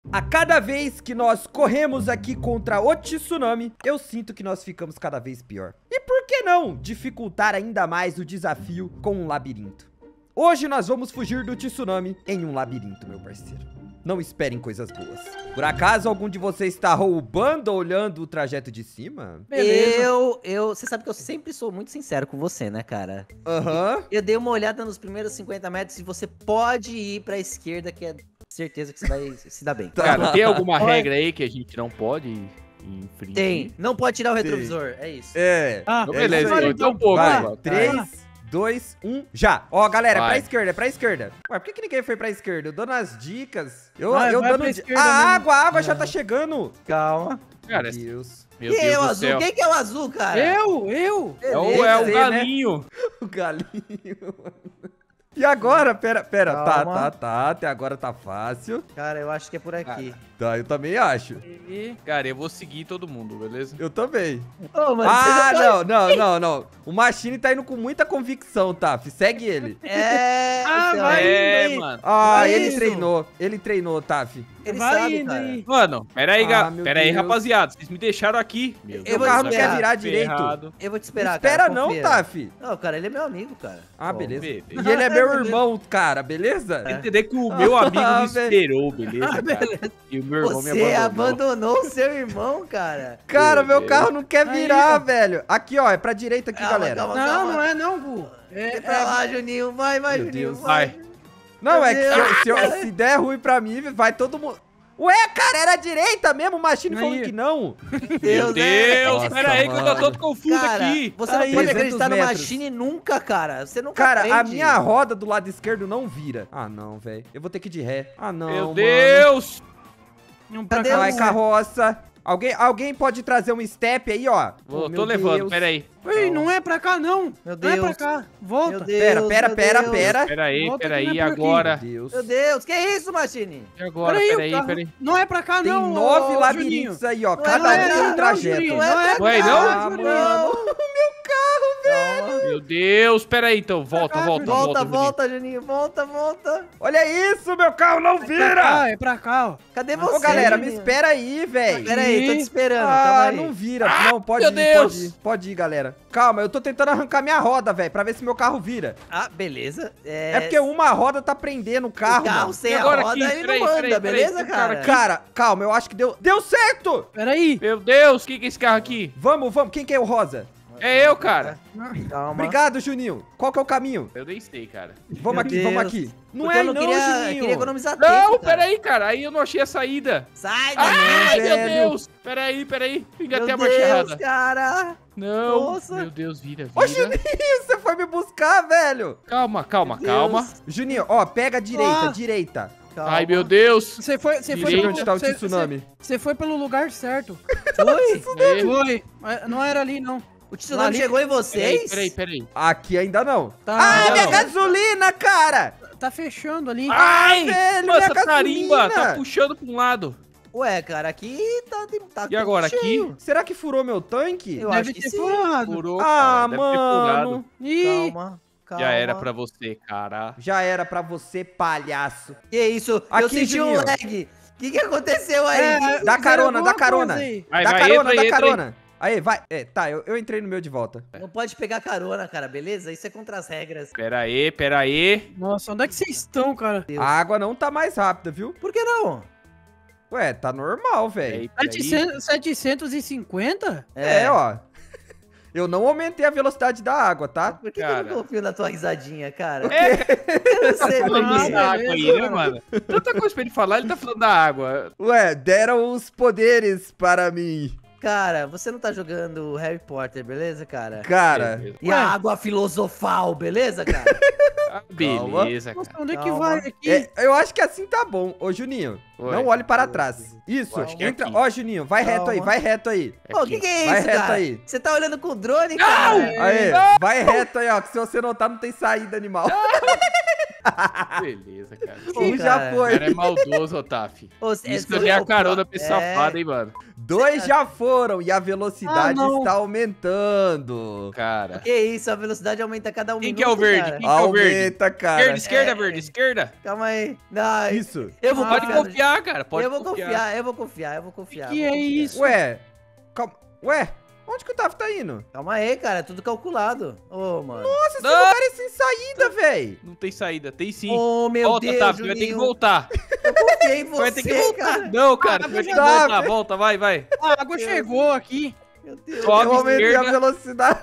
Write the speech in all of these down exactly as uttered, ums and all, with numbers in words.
A cada vez que nós corremos aqui contra o tsunami, eu sinto que nós ficamos cada vez pior. E por que não dificultar ainda mais o desafio com um labirinto? Hoje nós vamos fugir do tsunami em um labirinto, meu parceiro. Não esperem coisas boas. Por acaso algum de vocês está roubando ou olhando o trajeto de cima? Beleza. Eu, eu, você sabe que eu sempre sou muito sincero com você, né, cara? Aham. Uhum. Eu dei uma olhada nos primeiros cinquenta metros e você pode ir pra esquerda, que é certeza que você vai se dar bem. Cara, tem alguma regra aí que a gente não pode infringir? Tem. Não pode tirar o retrovisor, é isso. É. Ah, é beleza, então, então um pouco. Vai, três, dois, um, já. Ó, galera, vai. é pra esquerda, é pra esquerda. Ué, por que, que ninguém foi pra esquerda? Eu dando as dicas. Eu, vai, eu vai dando... pra Di... esquerda A mesmo. água, a água já tá chegando. Calma. Cara, Meu Deus. meu Quem Deus é o do azul? céu. Quem que é o azul, cara? Eu, eu. É o, é o Você, galinho. Né? O galinho. E agora? Pera, pera. Tá, Calma. tá, tá. Até agora tá fácil. Cara, eu acho que é por aqui. Tá, eu também acho. E... Cara, eu vou seguir todo mundo, beleza? Eu também. Ô, mano, Ah, você já não, não, não, não. O Machine tá indo com muita convicção, tá? Segue ele. tá- É... Ah, então, vai. É, indo aí. mano. Ah, Vai ele indo. treinou. Ele treinou, Taf. Ele vai sabe, indo cara. aí. Mano, pera aí, Ah, ga- meu pera aí, Deus. rapaziada. Vocês me deixaram aqui. Meu Eu Meu vou carro não esperar. quer virar direito. Errado. Eu vou te esperar, Espera cara. não, confia. Taf. Não, cara, ele é meu amigo, cara. Ah, Pô, beleza. beleza. E ele é meu Beleza. irmão, cara, beleza? Tem que entender que o meu amigo Ah, me velho. esperou, beleza, cara? E o meu irmão me Você abandonou. abandonou o seu irmão, cara. Cara, meu Deus. carro não quer Aí, virar, ó. velho. Aqui, ó, é pra direita aqui, Calma, galera. calma. Não, não é não, Gu. É, Vai pra lá, Juninho. Vai, vai, Meu Juninho. Deus. Vai. Vai. Não, Meu é que se, eu- Deus. se eu- se der ruim pra mim, vai todo mundo... Ué, cara, era a direita mesmo, o Machine Aí. falou que não. Meu Deus, Deus, Nossa, pera aí que eu tô mano. todo confuso Cara, aqui. você não Aí, pode trezentos acreditar no metros. Machine nunca, cara. Você nunca Cara, a aprende. minha roda do lado esquerdo não vira. Ah, não, velho. Eu vou ter que ir de ré. Ah, não, Meu mano. Deus. Não, pra Cadê cá, Vai, o- não. carroça. Alguém, alguém pode trazer um step aí, ó? Vou, Oh, tô meu levando, Deus. pera aí. Ei, não é pra cá, não. Meu Não é pra Deus. cá. Volta. Meu Deus, Pera, pera, meu pera, Deus. pera. Pera aí, Volta pera que não aí, é por aqui. agora. Deus. Meu Deus, que isso, Machine? E agora, Peraí, pera o aí, carro- pera aí. Não é pra cá, Tem não. nove ô, labirintos Juninho. aí, ó. Não Cada é um pra tem um cá, trajeto. Juninho, Não é não é pra Ué, cá, não? Ah, Juninho. mano. O meu carro, velho. Meu Deus, pera aí então. Volta, cá, volta, Juninho. volta. Volta, Juninho. volta, Juninho. Volta, volta. Olha isso, meu carro não É pra vira. cá, é pra cá, ó. Cadê você, Ô, galera, me Juninho? espera aí, velho. Pera aí, tô te esperando. Calma Ah, aí. não vira. Não, pode meu ir, Deus. pode ir. Pode ir, galera. Calma, eu tô tentando arrancar minha roda, velho, pra ver se meu carro vira. Ah, beleza. É, É porque uma roda tá prendendo o carro, o carro mano. sem E a agora roda, aqui? ele Peraí, não anda, peraí, peraí, beleza, tem um cara? cara aqui. Cara, calma, eu acho que deu... Deu certo! Peraí. Meu Deus, o que que é esse carro aqui? Vamos, vamos. Quem que é o rosa? É eu, cara. Calma. Obrigado, Juninho. Qual que é o caminho? Eu nem sei, cara. Vamos Meu aqui, Deus. vamos aqui. Não Porque é eu não não, queria, Juninho. queria economizar Não, tempo, cara. pera aí, cara. Aí eu não achei a saída. Sai Ai, daí. meu velho. Deus. Pera aí, pera aí. Engatei Meu a marcha Deus, errada. cara. Não. Nossa. Meu Deus, vira, Ô, vira. Juninho, você foi me buscar, velho. Calma, calma, Meu calma. Deus. Juninho, ó, pega a direita, Ah. direita. Calma. Ai, meu Deus. Você foi, você foi, Direita. pelo- Onde tá o você- tsunami? Você você foi pelo lugar certo. Foi? Ei, Foi. Mas não era ali, não. O tsunami Ali- chegou em Peraí, vocês? peraí, peraí. Aqui ainda não. Tá, ah, ainda minha não. gasolina, cara. tá fechando ali. Ai, velho, nossa, minha tarimba, gasolina. tá puxando pra um lado. Ué, cara, aqui tá... tá E agora, tudo aqui? cheio. Será que furou meu tanque? Eu Deve acho que ter sim. furado. Furou, Ah, cara, deve ter mano. furado. Ih, Calma, calma. Já era pra você, cara. Já era pra você, palhaço. Que isso? eu Aqui, senti um Juninho. lag. O que que aconteceu aí? É, Dá fizeram carona, alguma dá carona. coisa aí. Vai, dá vai, carona, entra aí, dá entra aí. carona. Aí, vai. É, tá, eu, eu entrei no meu de volta. Não pode pegar carona, cara, beleza? Isso é contra as regras. Pera aí, pera aí. Nossa, onde é que vocês estão, cara? Deus. A água não tá mais rápida, viu? Por que não? Ué, tá normal, velho. Peraí, peraí. setecentos, setecentos e cinquenta? É, ó. Eu não aumentei a velocidade da água, tá? Por que, Cara. que eu não confio na tua risadinha, cara? É, Eu não sei falando por quê. da água beleza, aí, né, mano. mano? Tanta coisa pra ele falar, ele tá falando da água. Ué, deram os poderes para mim. Cara, você não tá jogando Harry Potter, beleza, cara? Cara, Beleza, E Ué. a água filosofal, beleza, cara? Ah, beleza, Nossa, cara. onde é que Calma. vai aqui? é, eu acho que assim tá bom. Ô, Juninho, Oi. não olhe para trás. Isso, Acho que é entra. aqui. Ó, Juninho, vai reto aí, Calma. vai reto aí. Pô, o que que é Vai isso, reto cara? aí. Você tá olhando com o drone, cara? Aí, vai reto aí, ó, que se você não tá, não tem saída, animal. Beleza, cara. Um já cara. O foi. cara é maldoso, Otaf. Ô, Isso que é- eu dei a ô, carona pra esse é. safado, hein, mano. Dois já foram e a velocidade Ah, não. está aumentando. Cara. Que isso, a velocidade aumenta a cada um Quem minuto, que é o verde? cara. Quem que é o verde? Aumenta, cara. Esquerda, esquerda, É. verde, esquerda. Calma aí. Não, Isso. eu vou Pode confiar. no- confiar, cara. Pode eu vou confiar. eu vou confiar, eu vou confiar. Que eu vou é confiar. isso? Ué, calma. Ué, onde que o Taf tá indo? Calma aí, cara, tudo calculado. Ô, mano. Nossa, esse Não. lugar é sem saída, véi. Não tem saída, tem sim. Ô, meu Volta, Deus, Otaf, vai ter que Juninho. voltar. Eu confiei em você, Vai ter que voltar. cara. Não, cara, Ah, vai ter que Otaf. voltar. Volta, vai, vai. A água chegou aqui. Meu Deus, Sobe, Eu aumentei a esquerda. velocidade.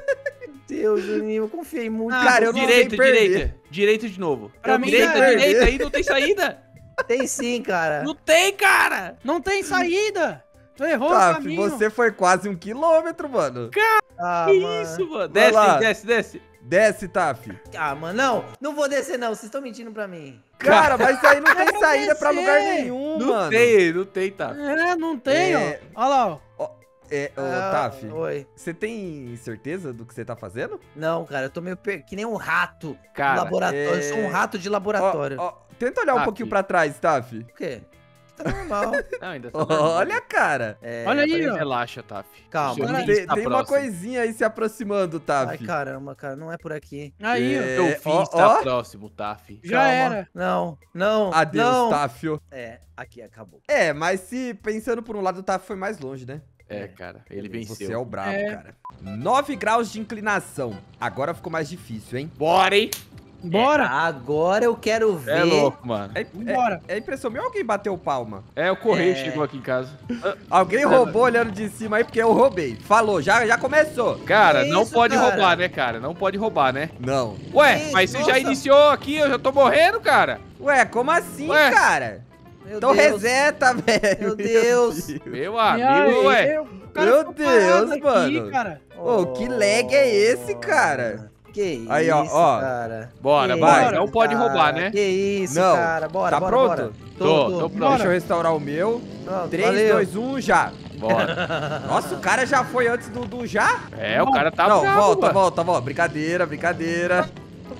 meu Deus, Juninho, eu confiei muito. Ah, Cara, eu não Direita, sei perder. direita. Direita de novo. Pra mim, direita, é- direita, aí não tem saída. Tem sim, cara. Não tem, cara. Não tem saída. Tu errou o Taf, caminho. você foi quase um quilômetro, mano. Ah, Que mano. isso, mano. Vai Desce, lá. desce, desce. Desce, Taf. Ah, mano, não. Não vou descer, não. Vocês estão mentindo pra mim. Cara, mas aí não É tem pra saída pra descer. lugar nenhum, Não mano. tem, não tem, tá. É, não tem, É. ó. Olha lá, ó. É, ô, Ah, Taf, Oi. você tem certeza do que você tá fazendo? Não, cara, eu tô meio per... que nem um rato Cara, de laboratório. Eu sou um é- rato de Ó, laboratório. ó, tenta olhar um Taf. pouquinho pra trás, Taf. O quê? Tá normal. Não, ainda tá normal. Olha, cara. É, Olha aí, Mas ó. Relaxa, Taf. Calma, O seu Cara, fim Tem, está tem uma próximo. coisinha aí se aproximando, Taf. Ai, caramba, cara, não é por aqui. Aí, ó. É, Seu fim ó, está ó. próximo, Taf. Já Calma. era. Não, não. Adeus, não. Tafio. É, aqui acabou. É, mas se pensando por um lado, o Taf foi mais longe, né? É, cara, ele venceu. Você é o brabo, É. cara. nove graus de inclinação. Agora ficou mais difícil, hein? Bora, hein? Bora. Agora eu quero ver. É louco, mano. É, Vambora. é, é impressão minha ou alguém bateu palma? É, o correio É. chegou aqui em casa. Alguém roubou olhando de cima aí porque eu roubei. Falou, já, já começou. Cara, Que não isso, pode cara? voluar, né, cara? Não pode roubar, né? Não. Ué, Que mas isso, você já nossa. iniciou aqui, eu já tô morrendo, cara. Ué, como assim, Ué? cara? Meu Então Deus. reseta, velho. Meu Deus. Meu E amigo, aí, ué. o cara Meu ficou parado Deus, aqui, mano. cara. Ô, que lag é esse, cara? Que isso, Aí, ó, ó. cara. Bora, Que vai. isso, Não pode cara. roubar, né? Que isso, Não. cara. Bora, Tá bora, pronto? bora. Tô, tô pronto. Deixa eu restaurar o meu. Pronto, três, valeu. dois, um, já. Bora. Nossa, o cara já foi antes do, do já? É, o cara tá Não, bravo, volta, mano. volta, volta. Brincadeira, brincadeira.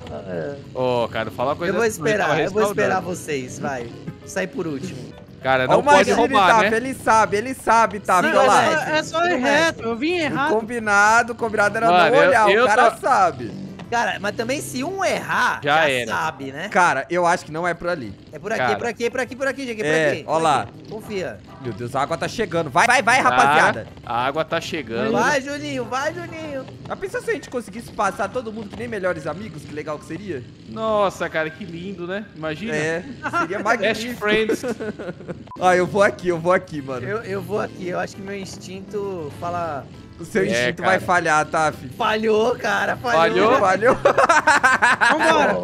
Ô, cara, fala uma coisa Eu vou assim, tava esperar, eu vou restaurando. esperar vocês, vai. Sai por último. Cara, Ó não o pode Magini, roubar, Taf, né? ele sabe, ele sabe, Taf, Sim, olha lá. mas- É, é só ir Não reto. Eu vim O errado. combinado, o combinado era Mano, não eu- olhar, eu o cara tô- sabe. Cara, mas também se um errar, Já já, era. sabe, né? Cara, eu acho que não é por ali. É por aqui, Cara. é por aqui, é por aqui, por aqui, gente. É por É, aqui. ó por lá. aqui. Confia. Meu Deus, a água tá chegando. Vai, vai, vai, Tá, rapaziada. A água tá chegando. Vai, Juninho, vai, Juninho. Já pensou se a gente conseguisse passar todo mundo que nem melhores amigos? Que legal que seria? Nossa, cara, que lindo, né? Imagina. É, seria Best magnífico. friends. Ah, eu vou aqui, eu vou aqui, mano. Eu, eu vou aqui, eu acho que meu instinto fala... O seu É, instinto cara. vai falhar, Taf. Falhou, cara, falhou. Falhou? Falhou? Vambora.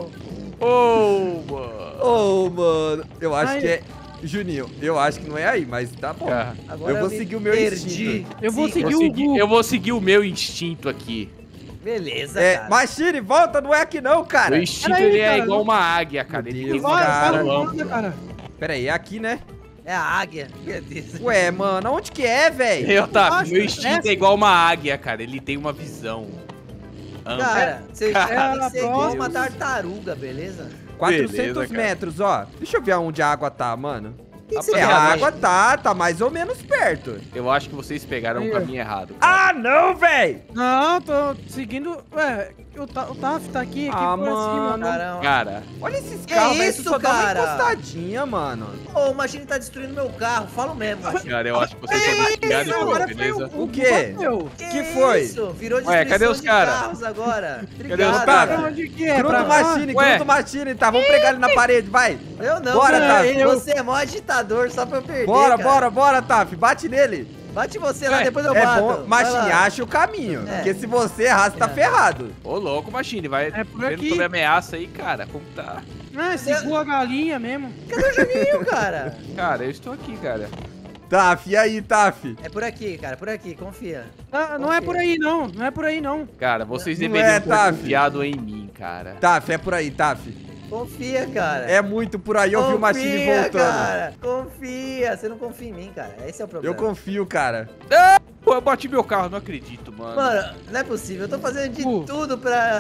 Ô, mano. Ô, mano. Eu acho Aí. que é... Juninho, eu acho que não é aí, mas tá bom. Cara, Agora Eu vou me seguir o meu perdi. instinto. Eu vou Siga. eu, seguir o segui- Gu. eu vou seguir o meu instinto aqui. Beleza, É, cara. Machine, volta, não é aqui não, cara. O instinto Peraí, ele é cara, igual não- uma águia, cara. Ele Meu tem Deus, uma Vai, cara. para, visão manda, ampla. cara. Pera aí, é aqui, né? É a águia. Meu Deus. Ué, mano, onde que é, velho? Eu, tá, Acho meu que instinto essa- é igual uma águia, cara. Ele tem uma visão ampla. Cara, você Cara, tem que ser igual Deus. uma tartaruga, beleza? quatrocentos Beleza, cara. metros, ó. Deixa eu ver aonde a água tá, mano. O que que você É, a faz? água tá, tá mais ou menos perto. Eu acho que vocês pegaram Aí, o ó. caminho errado. cara. Ah, não, velho! Não, tô seguindo. Ué, o, Ta- o Taf tá aqui, aqui Ah, por cima. mano. Caramba. Cara, Olha esses Que carros, velho. isso, Isso só dá uma cara? encostadinha, mano. Ô, o Machine tá destruindo meu carro. Falo mesmo, Machine. cara, eu acho que vocês vão me xingar isso? depois, Agora foi beleza? o, O quê? bateu. Que foi? Isso? Virou Ué, destruição cadê os de cara? carros agora. Cadê os Obrigado, cara? cara. Onde que é? Gruda Pra o lá? Machine, Ué. gruda o Machine, tá? Vamos pregar ele na parede, vai. Eu não, Bora, cara. Taf. eu- Você é mó agitador só pra eu perder, Bora, cara. bora, bora, Taf. Bate nele. Bate você lá, Ué, depois eu É bato. bom, Vai Machine, lá. acha o caminho. É. Porque se você errar, você tá É. ferrado. Ô, louco, Machine, vai É por vendo aqui. sobre ameaça aí, cara. Como tá? Ah, segura a galinha mesmo. Cadê o Juninho, cara? Cara, eu estou aqui, cara. Taf, e aí, Taf? É por aqui, cara, por aqui, confia. Ah, não é por aí, não. Não é por aí, não. Cara, vocês Não deveriam é, ter Taf. confiado em mim, cara. Taf, é por aí, Taf. Confia, cara. É muito por aí, eu vi o Machine Confia, voltando. cara. Confia. Você não confia em mim, cara. Esse é o Eu problema. confio, cara. Pô, eu bati meu carro, não acredito, mano. Mano, não é possível. Eu tô fazendo de Uh. tudo pra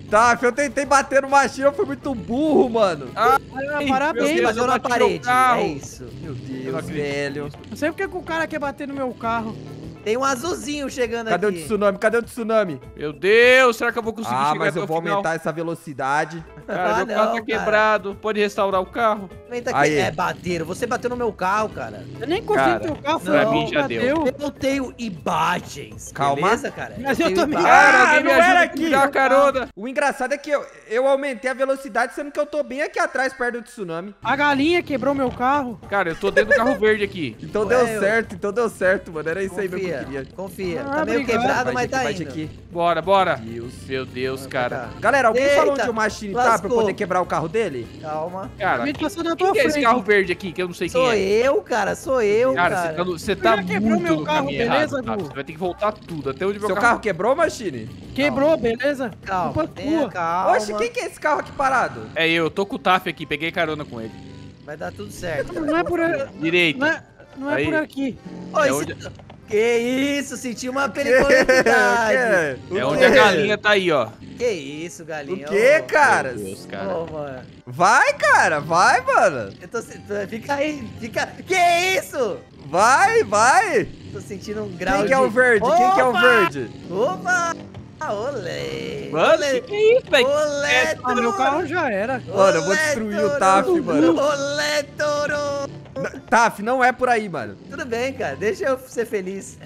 Tá, eu tentei bater no machinho, eu fui muito burro, mano. Ah, Ai, parabéns. meu Deus, Bateu eu na bati no parede, carro. é isso. Meu Eu não Deus, acredito velho. Não sei porque que o cara quer bater no meu carro. Tem um azulzinho chegando Cadê o aqui. tsunami? Cadê o tsunami? Meu Deus, será que eu vou conseguir Ah, chegar mas até eu o vou final? aumentar essa velocidade. Cara, Ah, meu não, carro tá cara. quebrado. Pode restaurar o carro? Aumenta aqui. Aí. É, bateram. Você bateu no meu carro, cara. Eu nem confio Cara, no teu carro, pra foi mim bom, já bateu. Eu tenho imagens. Calma. Beleza, cara? Mas eu tenho também. imagens. Cara, Ah, alguém me não ajuda era aqui. aqui. Me dá uma carona. O engraçado é que eu, eu aumentei a velocidade, sendo que eu tô bem aqui atrás, perto do tsunami. A galinha quebrou meu carro. Cara, eu tô dentro do carro verde aqui. Então Ué, deu eu- certo, então deu certo, mano. Era isso aí mesmo que eu Confia, queria. confia. Ah, Tá meio obrigado. quebrado, Vai mas de tá aqui, vai de indo. aqui. Bora, bora. Deus. Meu Deus, cara. Galera, alguém Eita, falou onde o Machine tá pra eu lascou. poder quebrar o carro dele? Calma. Cara, A gente passou na quem tua que é frente. esse carro verde aqui que eu não sei quem Sou é? eu, cara. Sou eu, Cara, cara. você tá, no- você tá já quebrou muito meu no carro, caminho beleza, errado, tá? Gu? Você vai ter que voltar tudo, até onde meu Seu carro... carro quebrou, Machine? Quebrou, beleza? Calma, Culpa tenha tua. calma. Oxe, quem que é esse carro aqui parado? É eu, eu tô com o Taf aqui, peguei carona com ele. Vai dar tudo certo. cara. Não é por, não Direita. é, não é Aí. por aqui. Ô, É esse- onde- Que isso, senti uma O quê? periculosidade. O É onde quê? a galinha tá aí, ó. Que isso, galinha. O quê, Ô, cara? Meu Deus, cara. Ô, mano. Vai, cara, vai, mano. Eu tô se- Fica aí, fica. Que isso? Vai, vai. Tô sentindo um grau Quem de... que é o verde? Quem que é o Opa! verde? Opa! Ah, olê! Mano, Olê! que que é isso, velho? Olê, Ah, meu carro já era. Mano, eu vou destruir o Taf, mano. Olê, touro! N- Taf, não é por aí, mano. Tudo bem, cara. Deixa eu ser feliz.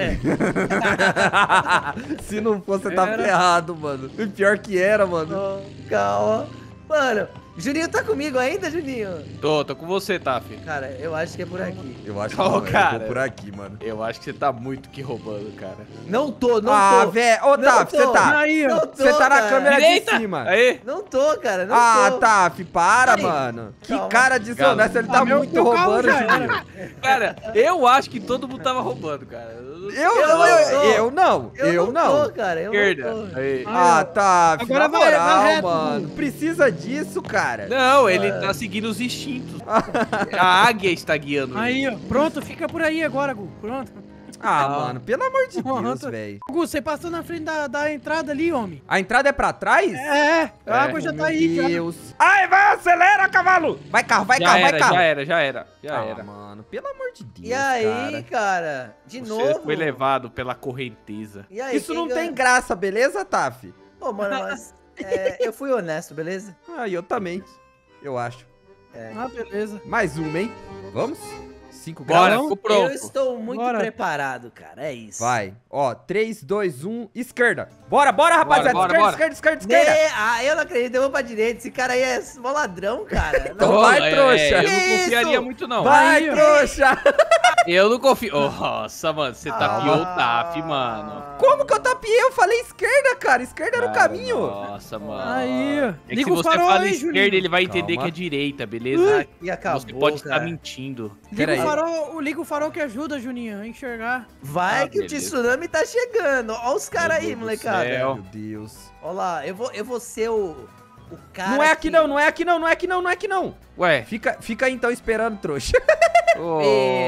Se não fosse, você tava Era. errado, mano. E pior que era, mano. Oh, calma. Mano, Juninho tá comigo ainda, Juninho? Tô, tô com você, Taf. Cara, eu acho que é por aqui. Eu acho que Ô, não, eu cara. tô por aqui, mano. Eu acho que você tá muito que roubando, cara. Não tô, não ah, tô. velho. Ô, Não Taf, tô. você tá. Aí, ó. Não tô, Você tá na cara. câmera Direita. de cima. Aí. Não tô, cara, não Ah, tô. Taf, para, Aí. mano. Que Calma. cara desonesto, ele tá Ah, meu- muito meu carro roubando, já era. Juninho. Cara, eu acho que todo mundo tava roubando, cara. Eu, Eu eu, não eu, tô. eu não, eu não. tô, cara, eu Esquerda. não tô. Aí. Ah, Taf, Agora na vai- vai moral, reto, mano. Gu. Precisa disso, cara. Não, ele tá seguindo os instintos. A águia está guiando ele. Aí, ó. Pronto, fica por aí agora, Gu. Pronto. Ah, Ah. mano, pelo amor de Deus, Pronto. velho. Gu, você passou na frente da, da entrada ali, homem. A entrada é pra trás? É, a água já Meu tá aí, já. Deus. Ai, vai, acelera, cavalo. Vai carro, vai Já carro, era, vai carro. já era, já era, já Ah, era. mano, pelo amor de Deus, E aí, cara. cara? De Você novo? foi levado pela correnteza. E aí, Isso quem não ganha? tem graça, beleza, Taf? Pô, mano, mas é, eu fui honesto, beleza? Ah, eu também, eu acho. Ah, beleza. Mais uma, hein? Vamos? Cinco Bora, graus. ficou pronto. Eu estou muito Bora. preparado, cara. É isso. Vai. Ó, três, dois, um, esquerda. Bora, bora, rapaziada. bora, esquerda, bora. esquerda, esquerda, esquerda. Ne- Ah, eu não acredito, eu vou pra direita. Esse cara aí é mó ladrão, cara. Então Não, vai, é, trouxa. eu não Que confiaria isso? muito, não. Vai, Aí, ó. trouxa. Eu não confio. Nossa, mano, você Ah. tapiou o Taf, mano. Como que eu tapiei? Eu falei esquerda, cara. Esquerda era o Cara, caminho. Nossa, mano. Aí, ó. É que Liga se o você farol fala aí, esquerda, Juninho. ele vai entender Calma. que é direita, beleza? E acabou, Você pode estar cara. mentindo. Liga Pera o aí. farol, liga o farol que ajuda, Juninho, a enxergar. Vai Ah, que o beleza. tsunami tá chegando. Olha os caras aí, Deus do molecada. céu. Meu Deus. Olha lá, eu vou, eu vou ser o, o cara Não é aqui que- não, não é aqui não, não é aqui não, não é aqui não. Ué. Fica, fica aí então esperando, trouxa. Ô,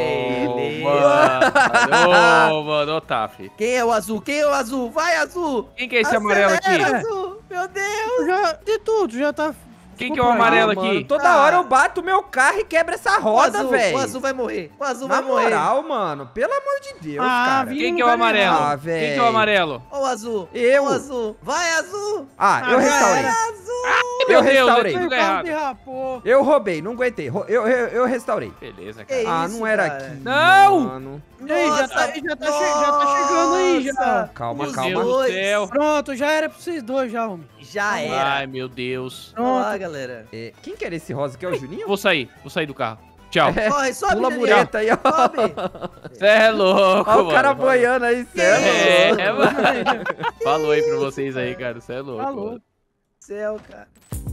Beleza. mano. Ô, mano, ô, Taf. Quem é o azul? Quem é o azul? Vai, azul! Quem que é esse amarelo Acelera, aqui? azul! Meu Deus! Já, de tudo, já tá... Quem ficou que é o por aí. amarelo Ah, mano, aqui? toda Ah. hora eu bato o meu carro e quebra essa O roda, azul, velho. o azul vai morrer. O azul Na vai morrer. moral, mano, pelo amor de Deus, Ah, cara. vi- Quem que é o amarelo? Ah, Quem que é velho. o amarelo? Ó o azul. Eu. Ó o azul. Vai, azul! Ah, eu Ah, restaurei. era. Azul! Eu Meu Deus, restaurei. é tudo Meu carro errado. derrapou. Eu roubei, não aguentei. Ro- Eu, eu, eu restaurei. Beleza, Que cara. Ah, isso, não era cara? aqui. Não! Mano. E aí, já tá, já tá che- já tá chegando aí, já. Nossa! Calma, Os calma. Meu Deus do dois. céu. Pronto, já era pra vocês dois já, homem. Já era. Ai, meu Deus. Olha lá, Pronto. galera. É, quem que era esse rosa aqui? É o Juninho? Vou sair, vou sair do carro. Tchau. É, Corre, sobe, pula a Juninho. mureta aí, ó. Sobe! Você é louco, Olha mano. o cara boiando aí, cê é É, louco. é, mano. Falou aí pra vocês aí, cara. Você é louco. Falou. mano. Céu, cara.